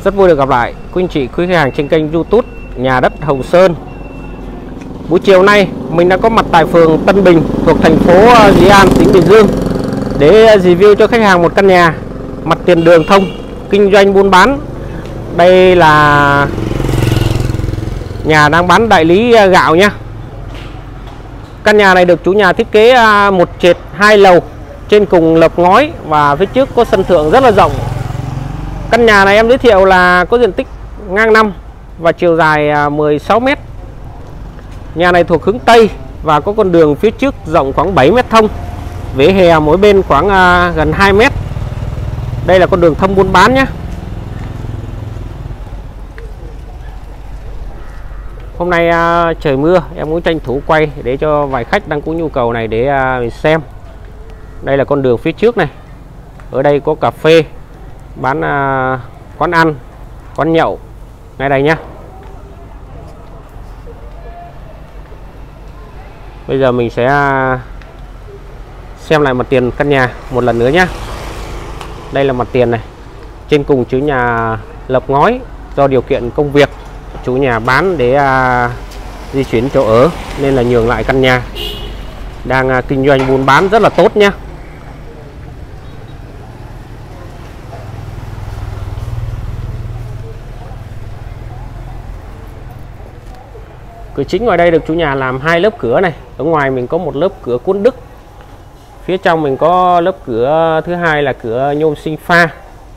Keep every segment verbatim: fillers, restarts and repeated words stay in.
Rất vui được gặp lại quý anh chị, quý khách hàng trên kênh YouTube Nhà đất Hồng Sơn. Buổi chiều nay mình đã có mặt tại phường Tân Bình thuộc thành phố Dĩ An, tỉnh Bình Dương để review cho khách hàng một căn nhà mặt tiền đường thông, kinh doanh buôn bán. Đây là nhà đang bán đại lý gạo nhé. Căn nhà này được chủ nhà thiết kế một trệt hai lầu, trên cùng lợp ngói và phía trước có sân thượng rất là rộng. Căn nhà này em giới thiệu là có diện tích ngang năm và chiều dài mười sáu mét. Nhà này thuộc hướng Tây và có con đường phía trước rộng khoảng bảy mét thông, vỉa hè mỗi bên khoảng gần hai mét. Đây là con đường thông buôn bán nhé. Hôm nay trời mưa, em muốn tranh thủ quay để cho vài khách đang có nhu cầu này để mình xem. Đây là con đường phía trước này. Ở đây có cà phê, bán uh, quán ăn, quán nhậu ngay đây nhá. Bây giờ mình sẽ xem lại mặt tiền căn nhà một lần nữa nhé. Đây là mặt tiền này. Trên cùng chủ nhà lợp ngói, do điều kiện công việc chủ nhà bán để uh, di chuyển chỗ ở nên là nhường lại căn nhà. Đang uh, kinh doanh buôn bán rất là tốt nhé. Cửa chính ngoài đây được chủ nhà làm hai lớp cửa này. Ở ngoài mình có một lớp cửa cuốn Đức. Phía trong mình có lớp cửa thứ hai là cửa nhôm sinh pha.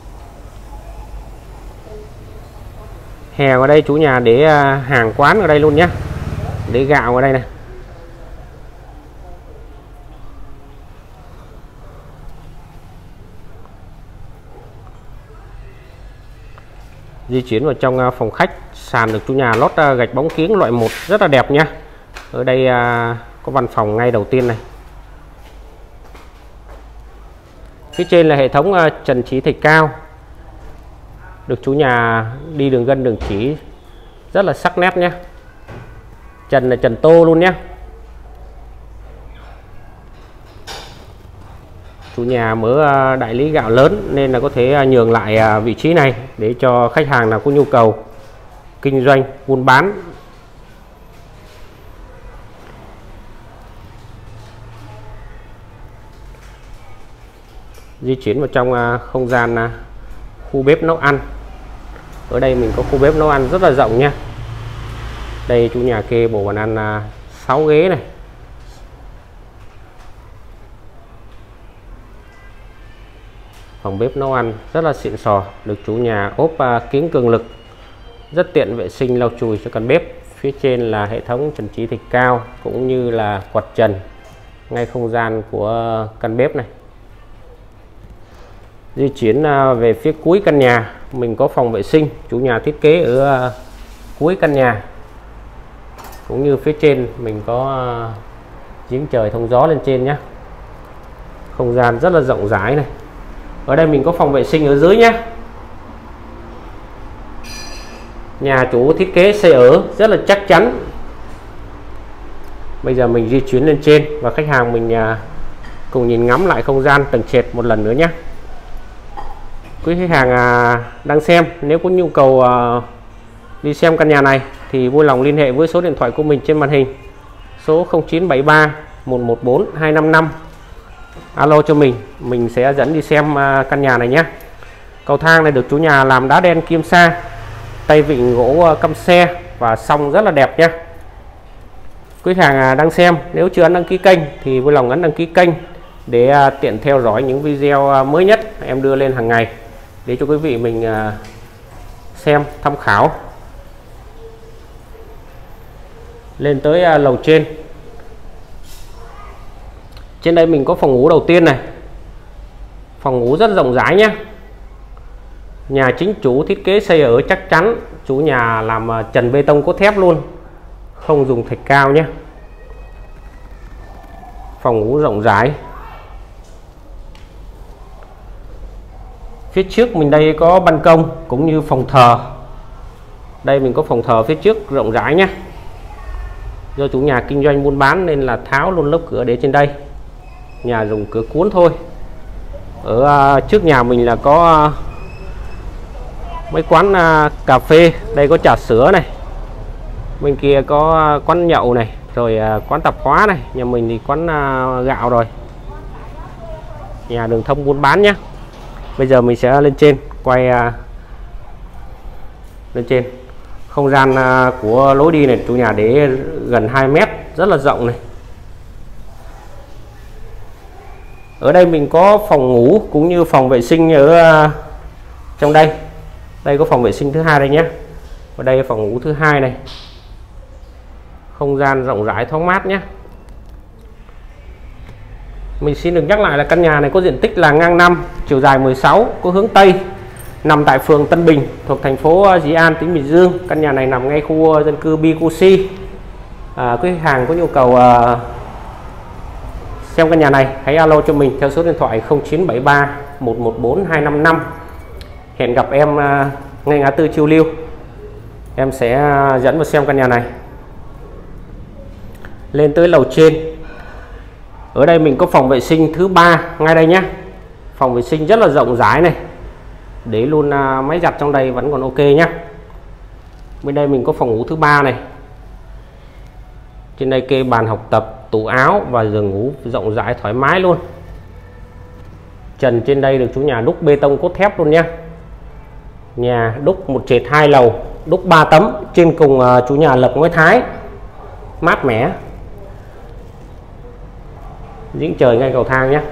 Hè ở đây chủ nhà để hàng quán ở đây luôn nhé. Để gạo ở đây này. Di chuyển vào trong phòng khách, sàn được chủ nhà lót gạch bóng kiếng loại một rất là đẹp nha. Ở đây có văn phòng ngay đầu tiên này. Phía trên là hệ thống trần chỉ thạch cao, được chủ nhà đi đường gân đường chỉ rất là sắc nét nhé. Trần là trần tô luôn nhé. Chủ nhà mở đại lý gạo lớn nên là có thể nhường lại vị trí này để cho khách hàng nào có nhu cầu kinh doanh buôn bán. Di chuyển vào trong không gian khu bếp nấu ăn. Ở đây mình có khu bếp nấu ăn rất là rộng nha. Đây chủ nhà kê bộ bàn ăn sáu ghế này. Phòng bếp nấu ăn rất là xịn sò, được chủ nhà ốp kiếng cường lực, rất tiện vệ sinh lau chùi cho căn bếp. Phía trên là hệ thống trần chỉ thạch cao cũng như là quạt trần ngay không gian của căn bếp này. Di chuyển về phía cuối căn nhà mình có phòng vệ sinh, chủ nhà thiết kế ở cuối căn nhà. Cũng như phía trên mình có giếng trời thông gió lên trên nhé. Không gian rất là rộng rãi này. Ở đây mình có phòng vệ sinh ở dưới nhé. Nhà chủ thiết kế xây ở rất là chắc chắn. Bây giờ mình di chuyển lên trên và khách hàng mình cùng nhìn ngắm lại không gian tầng trệt một lần nữa nhé. Quý khách hàng đang xem nếu có nhu cầu đi xem căn nhà này thì vui lòng liên hệ với số điện thoại của mình trên màn hình, số không chín bảy ba một một bốn hai năm năm. Alo cho mình, mình sẽ dẫn đi xem căn nhà này nhé. Cầu thang này được chủ nhà làm đá đen kim sa, tay vịn gỗ căm xe và song rất là đẹp nhé. Quý khách hàng đang xem nếu chưa ấn đăng ký kênh thì vui lòng ấn đăng ký kênh để tiện theo dõi những video mới nhất em đưa lên hàng ngày để cho quý vị mình xem tham khảo. Lên tới lầu trên. Trên đây mình có phòng ngủ đầu tiên này. Phòng ngủ rất rộng rãi nhé. Nhà chính chủ thiết kế xây ở chắc chắn, chủ nhà làm trần bê tông cốt thép luôn, không dùng thạch cao nhé. Phòng ngủ rộng rãi. Phía trước mình đây có ban công cũng như phòng thờ. Đây mình có phòng thờ phía trước rộng rãi nhé. Do chủ nhà kinh doanh buôn bán nên là tháo luôn lớp cửa để trên đây. Nhà dùng cửa cuốn thôi. Ở uh, trước nhà mình là có uh, mấy quán uh, cà phê. Đây có trà sữa này, bên kia có uh, quán nhậu này, rồi uh, quán tạp hóa này. Nhà mình thì quán uh, gạo rồi, nhà đường thông buôn bán nhé. Bây giờ mình sẽ lên trên quay uh, lên trên. Không gian uh, của lối đi này chủ nhà để gần hai mét, rất là rộng này. Ở đây mình có phòng ngủ cũng như phòng vệ sinh ở uh, trong đây. Đây có phòng vệ sinh thứ hai đây nhé. Và đây là phòng ngủ thứ hai này. Không gian rộng rãi thoáng mát nhé. Mình xin được nhắc lại là căn nhà này có diện tích là ngang năm, chiều dài mười sáu, có hướng Tây, nằm tại phường Tân Bình thuộc thành phố Dĩ An, tỉnh Bình Dương. Căn nhà này nằm ngay khu dân cư bê quy xê. À, quý khách hàng có nhu cầu uh, xem căn nhà này hãy alo cho mình theo số điện thoại không chín bảy ba một một bốn hai năm năm. Hẹn gặp em uh, ngay ngã tư Chiêu Liêu. Em sẽ uh, dẫn vào xem căn nhà này. Lên tới lầu trên. Ở đây mình có phòng vệ sinh thứ ba ngay đây nhé. Phòng vệ sinh rất là rộng rãi này, để luôn uh, máy giặt trong đây vẫn còn ok nhé. Bên đây mình có phòng ngủ thứ ba này. Trên đây kê bàn học tập, tủ áo và giường ngủ rộng rãi thoải mái luôn. Trần trên đây được chủ nhà đúc bê tông cốt thép luôn nhé. Nhà đúc một trệt hai lầu, đúc ba tấm. Trên cùng uh, chủ nhà lập ngói thái mát mẻ. Giếng trời ngay cầu thang nhé.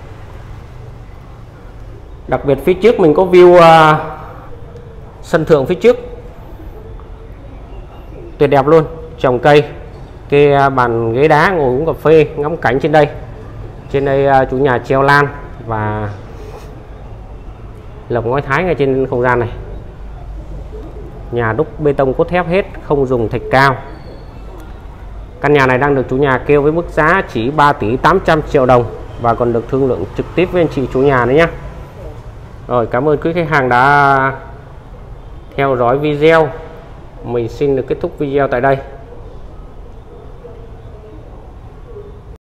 Đặc biệt phía trước mình có view uh, sân thượng phía trước tuyệt đẹp luôn, trồng cây, kê bàn ghế đá ngồi uống cà phê ngắm cảnh trên đây. Trên đây uh, chủ nhà treo lan và lợp ngói thái ngay trên không gian này. Nhà đúc bê tông cốt thép hết, không dùng thạch cao. Căn nhà này đang được chủ nhà kêu với mức giá chỉ ba tỷ tám trăm triệu đồng và còn được thương lượng trực tiếp với anh chị chủ nhà nữa nhé. Rồi, cảm ơn quý khách hàng đã theo dõi video. Mình xin được kết thúc video tại đây.